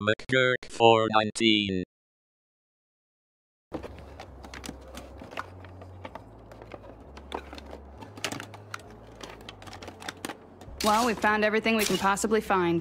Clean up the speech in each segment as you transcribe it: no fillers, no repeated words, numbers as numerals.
419. Well, we've found everything we can possibly find.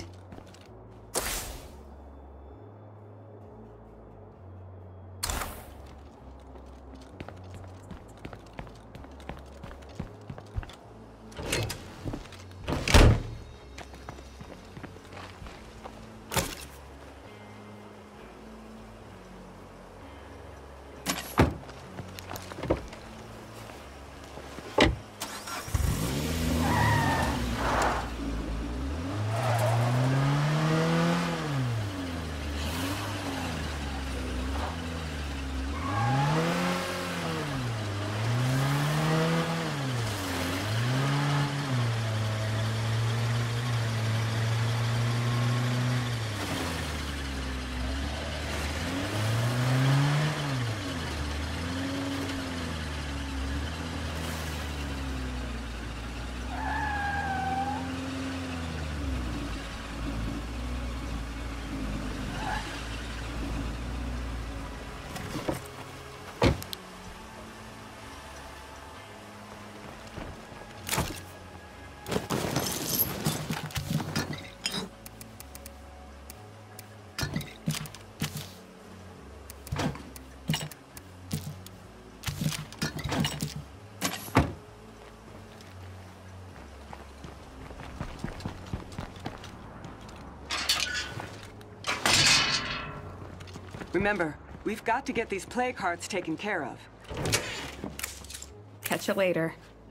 Remember, we've got to get these plague hearts taken care of. Catch you later.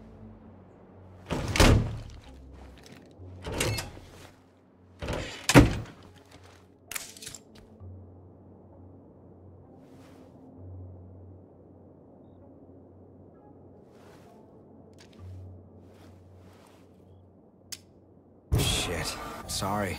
Shit. Sorry.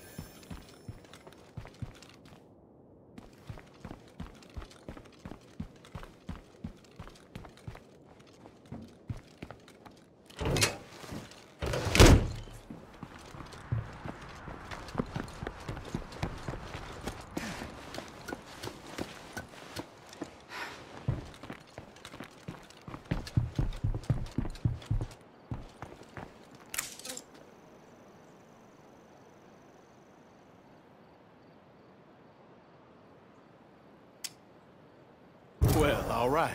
Well, all right.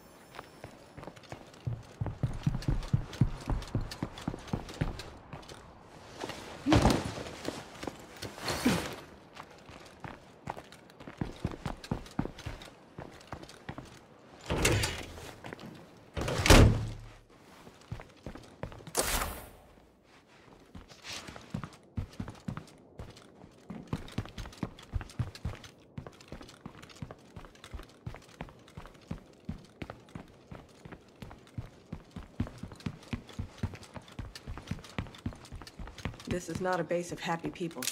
This is not a base of happy people.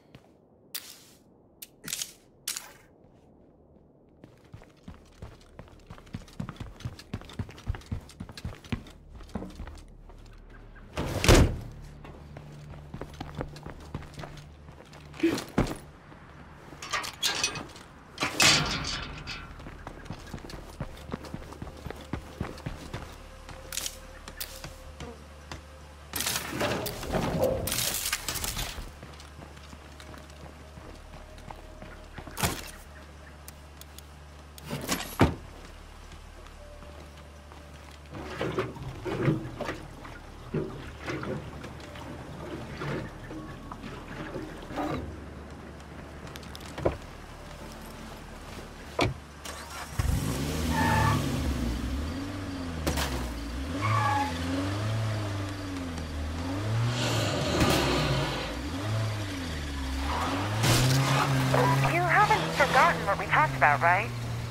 What we talked about, right?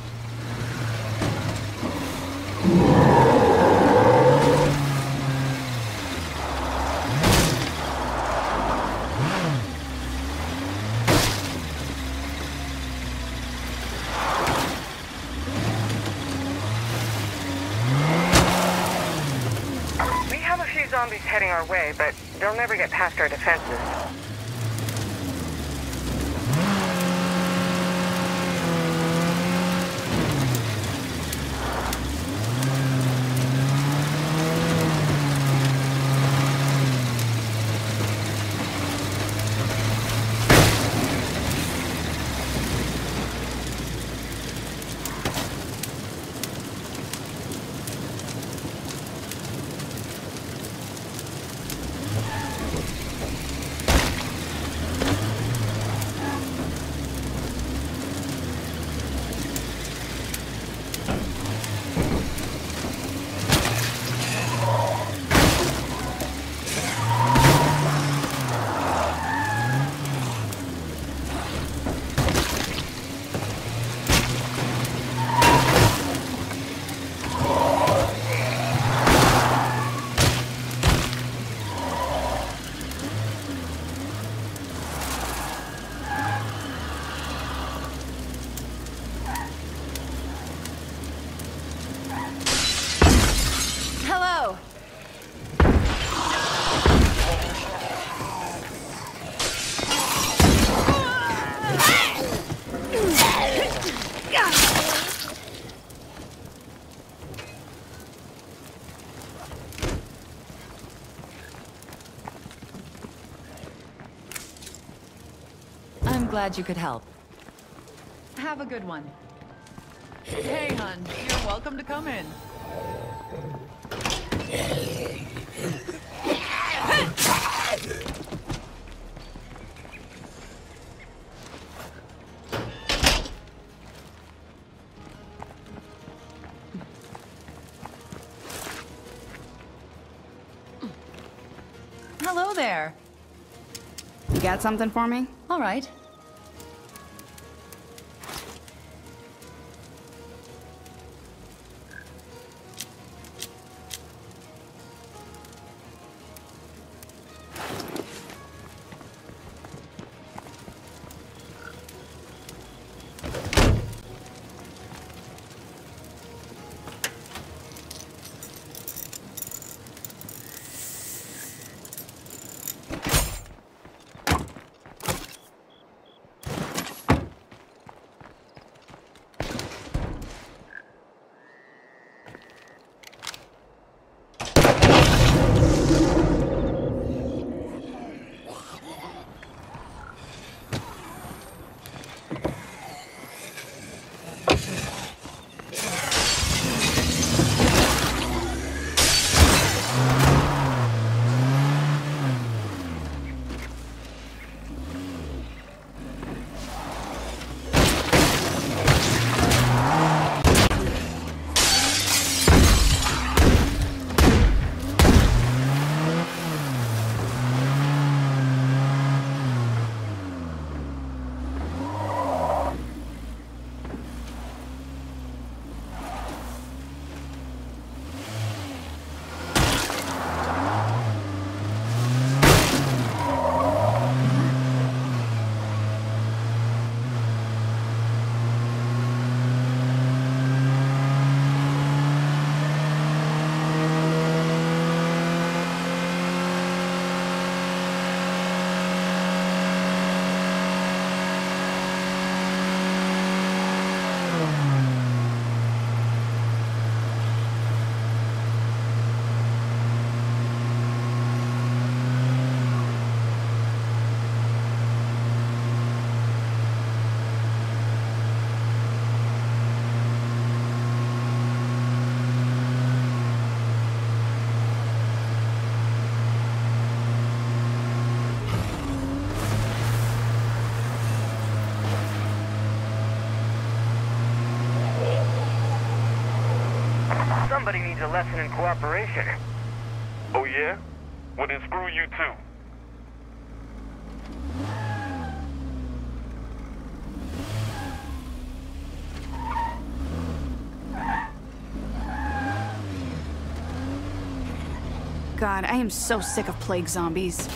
We have a few zombies heading our way, but they'll never get past our defenses. glad you could help. Have a good one. Hey, hun. You're welcome to come in. Hello there. You got something for me? All right. Somebody needs a lesson in cooperation. Oh yeah? Well then screw you too. God, I am so sick of plague zombies.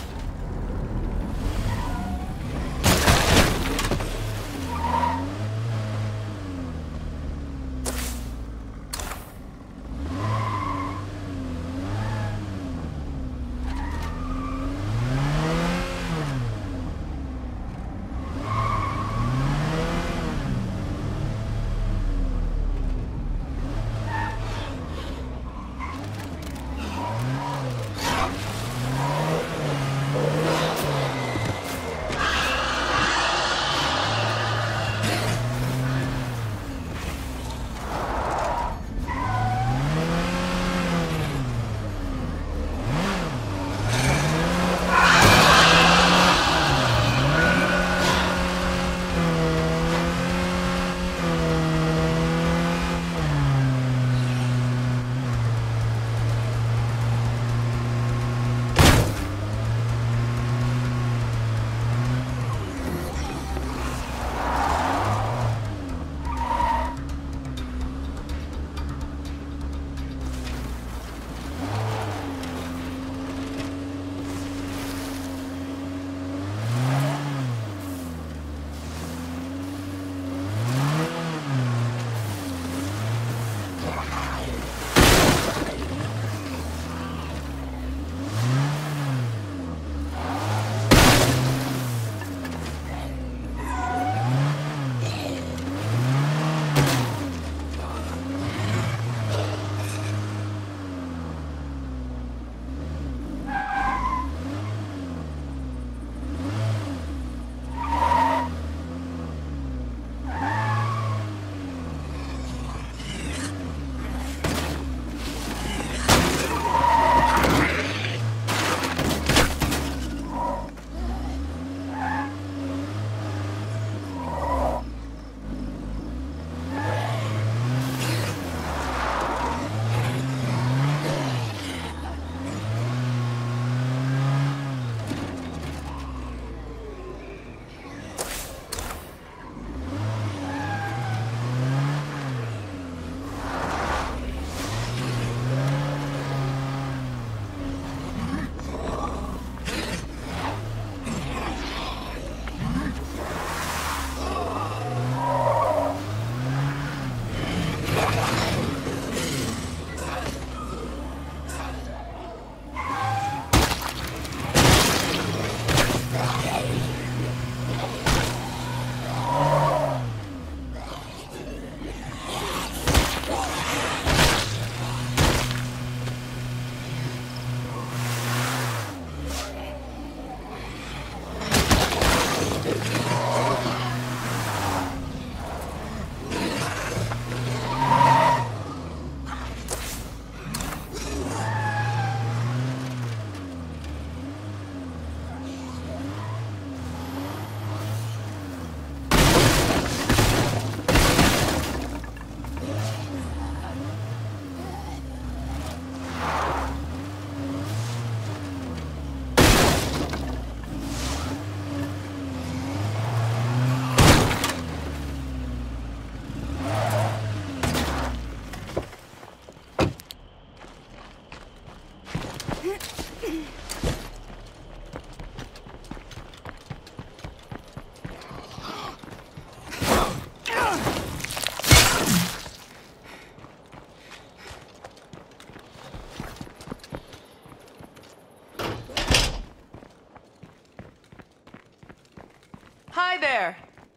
Hi there.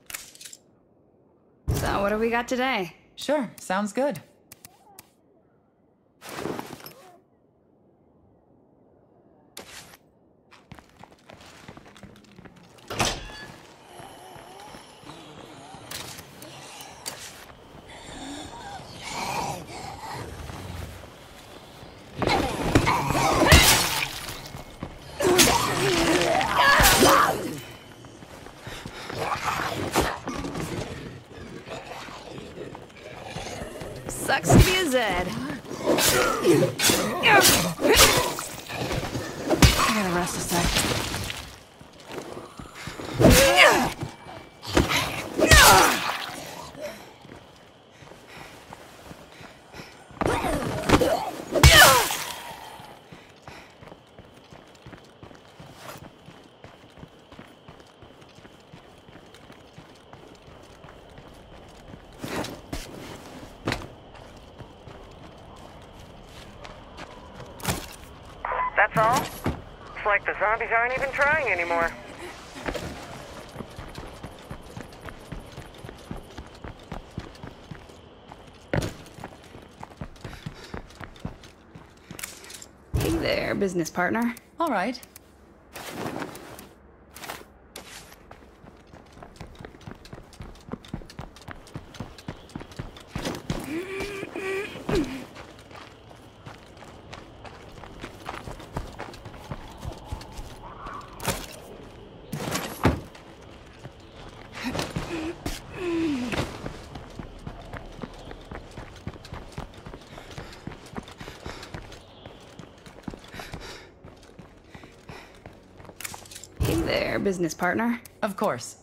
So what do we got today? Sure, sounds good. Sucks to be a Zed. I gotta rest a sec. That's all? It's like the zombies aren't even trying anymore. Hey there, business partner. All right. Hey there, business partner. Of course.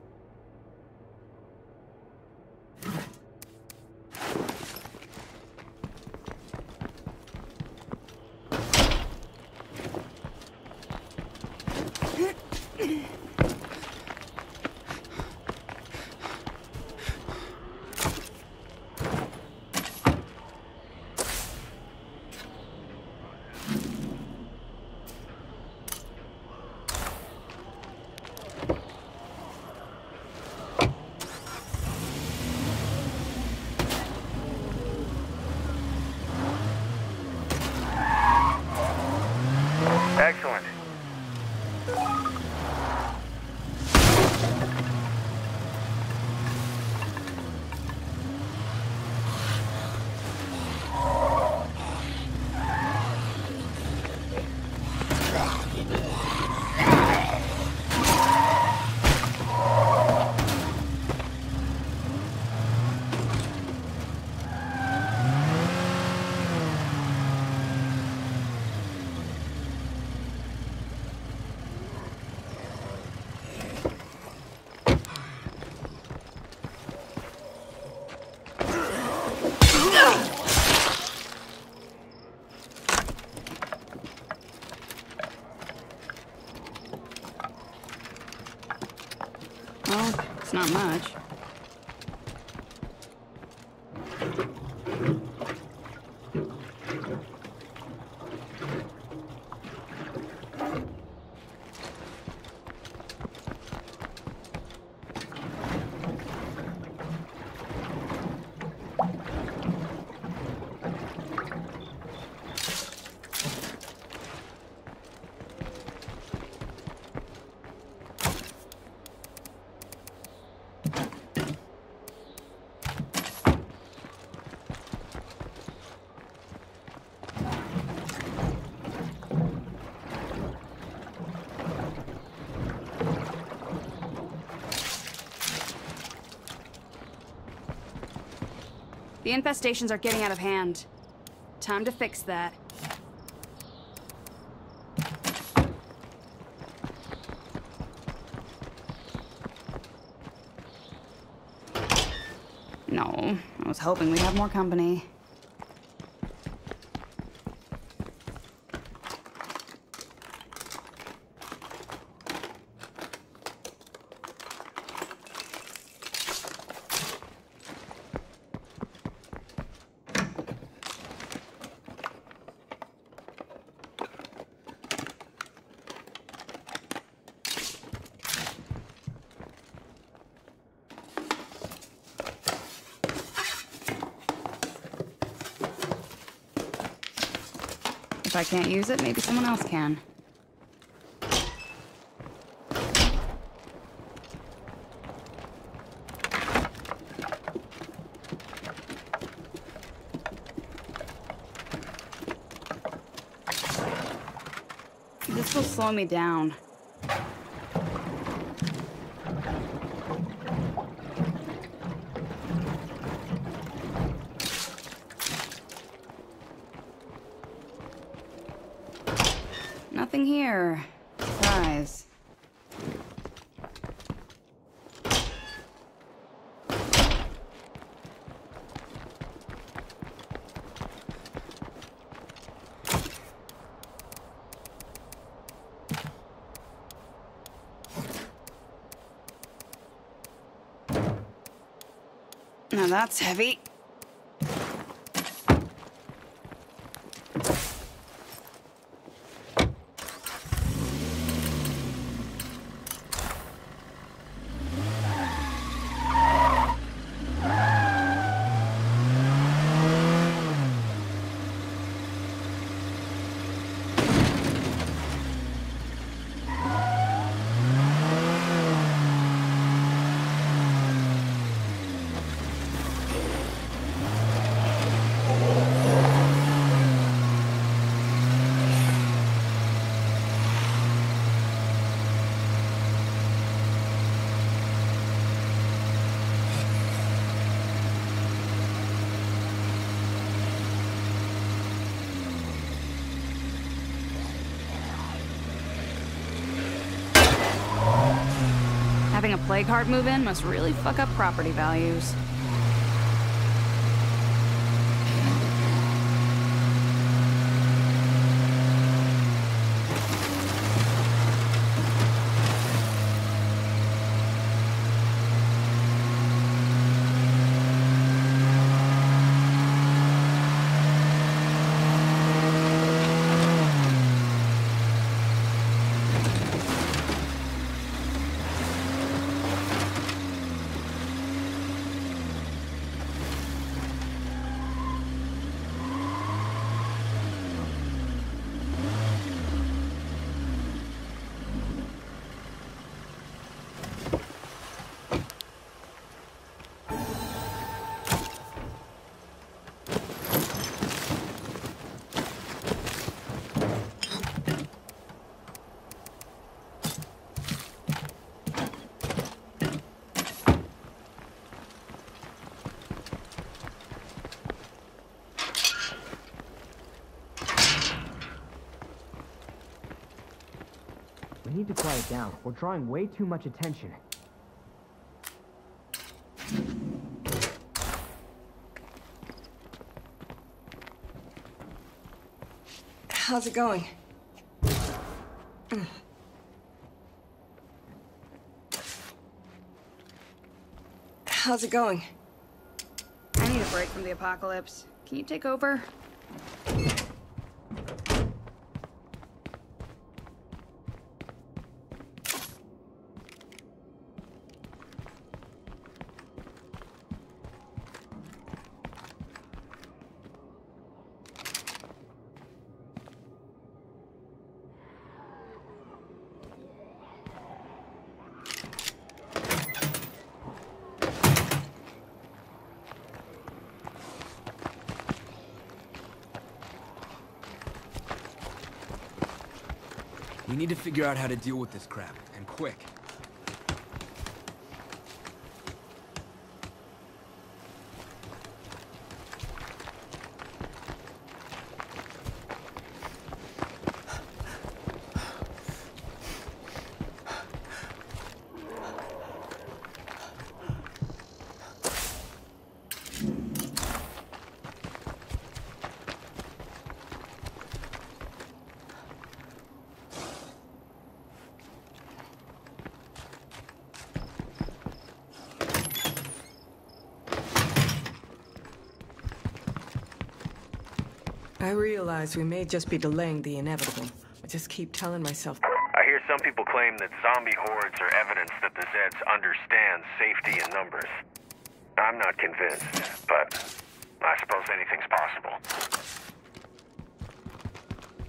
Excellent. Well, it's not much. The infestations are getting out of hand. Time to fix that. No, I was hoping we'd have more company. If I can't use it, maybe someone else can. This will slow me down. Nothing here. Surprise. Now that's heavy. Having a plague heart move in must really fuck up property values. We need to quiet down. We're drawing way too much attention. How's it going? How's it going? I need a break from the apocalypse. Can you take over? We need to figure out how to deal with this crap, and quick. I realize we may just be delaying the inevitable. I just keep telling myself... I hear some people claim that zombie hordes are evidence that the Zeds understand safety in numbers. I'm not convinced, but I suppose anything's possible.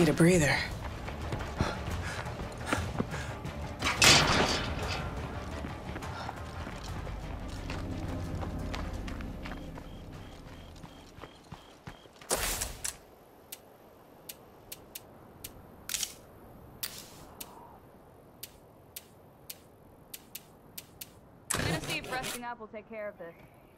a breather. I'm gonna see if resting up will take care of this.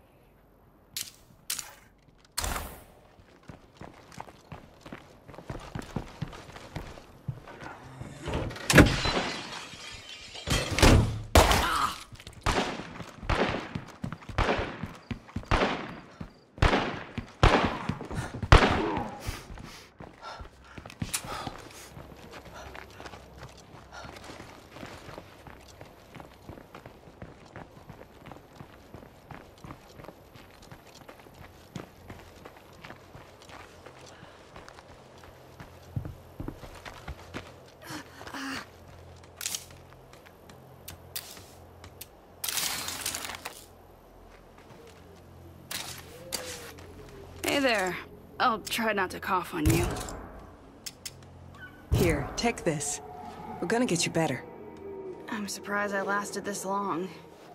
Hey there. I'll try not to cough on you. Here, take this. We're gonna get you better. I'm surprised I lasted this long.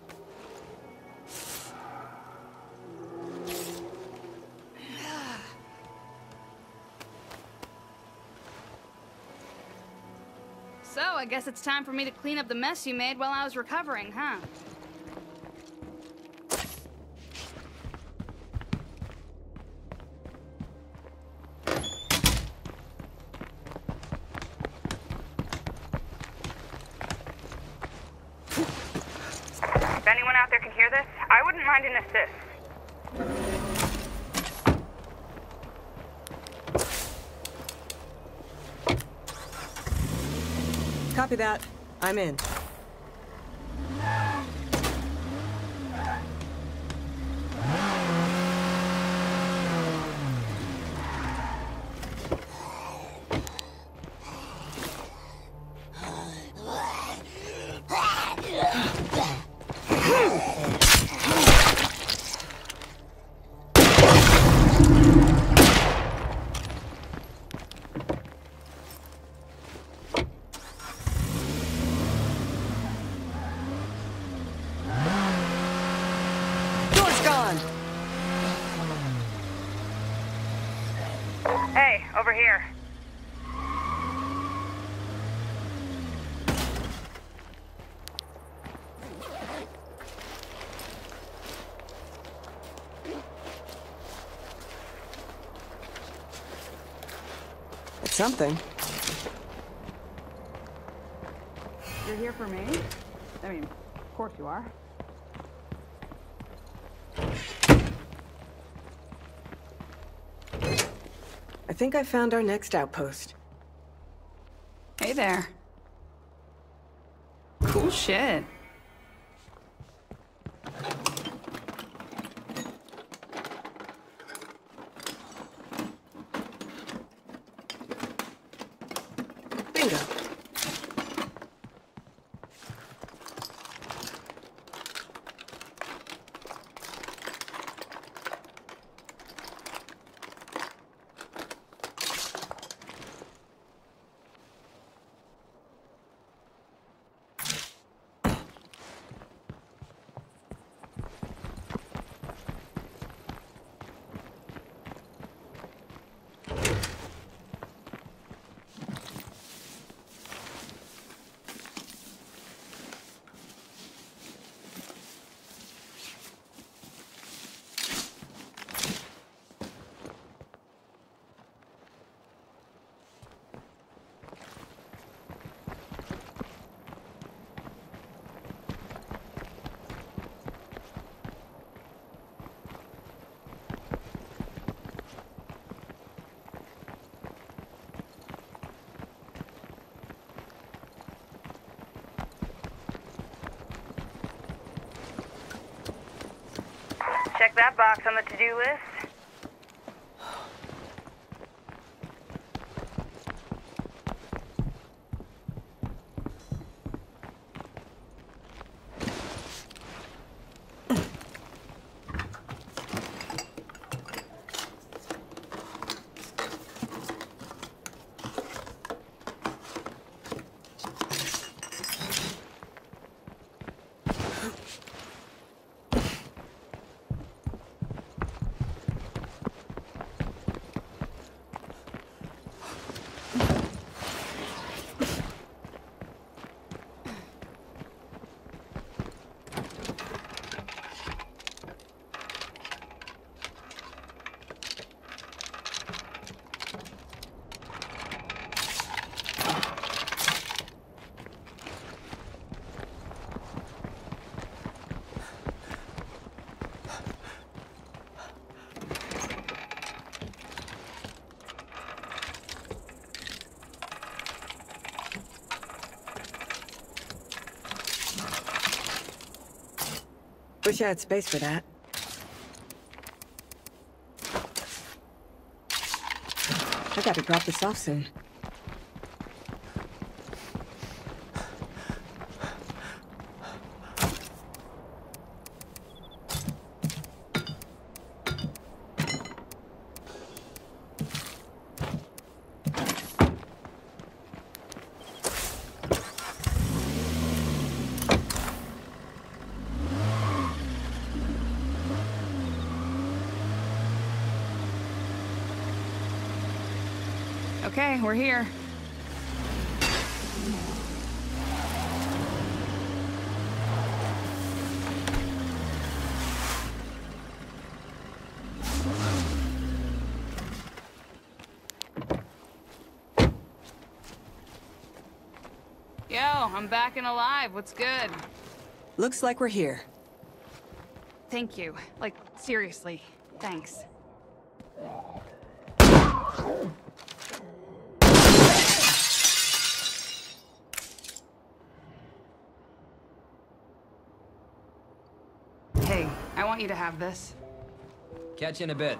So, I guess it's time for me to clean up the mess you made while I was recovering, huh? If anyone out there can hear this, I wouldn't mind an assist. Copy that. I'm in. Hey, over here. It's something. You're here for me? I mean, of course you are. I think I found our next outpost. Hey there. Cool shit. Bingo. Check that box on the to-do list. Wish I had space for that. I gotta drop this off soon. Okay, we're here. Yo, I'm back and alive. What's good? Looks like we're here. Thank you. Like, seriously. Thanks. Hey, I want you to have this. Catch you in a bit.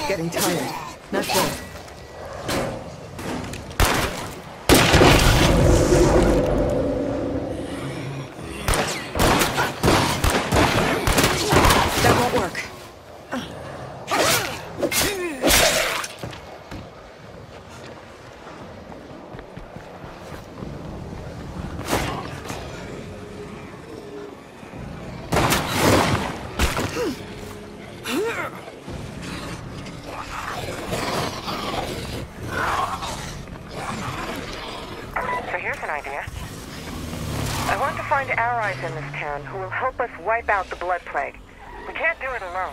getting tired. Not good. That won't work. Allies in this town who will help us wipe out the blood plague. We can't do it alone.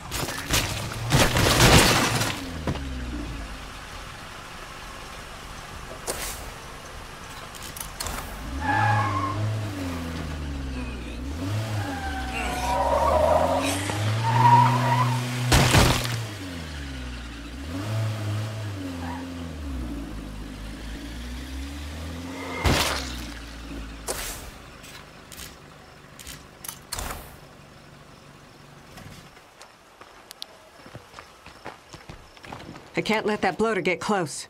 I can't let that bloater get close.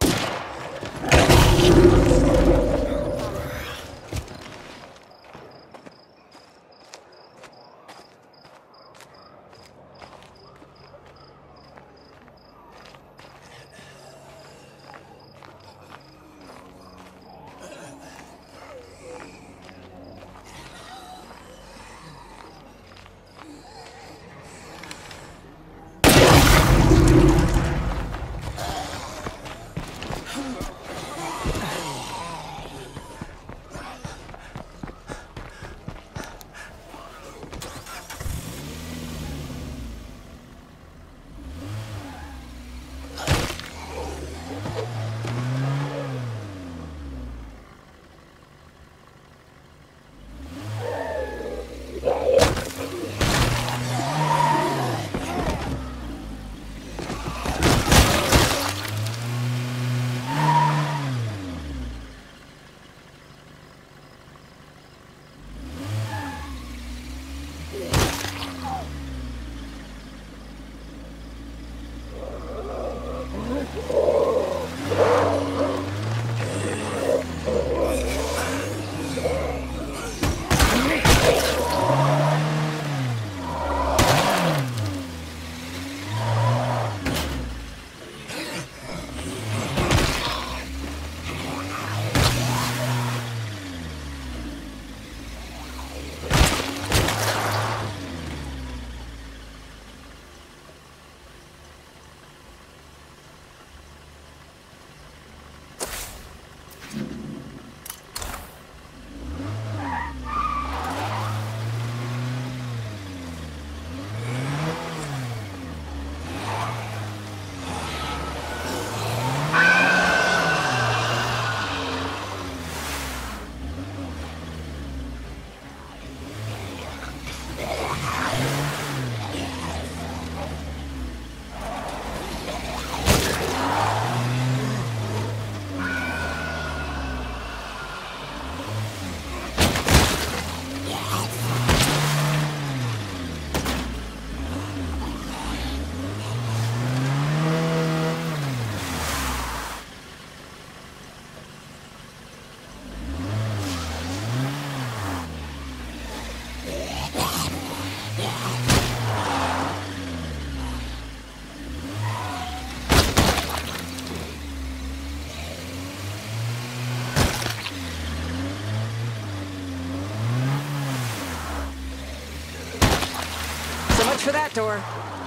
For that door.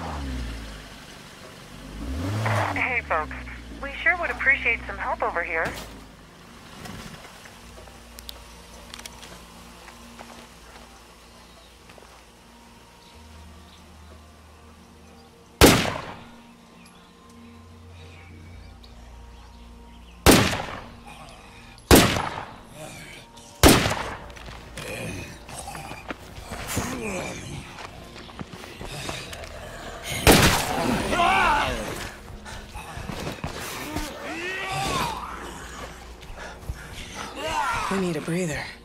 Hey, folks. We sure would appreciate some help over here. We need a breather.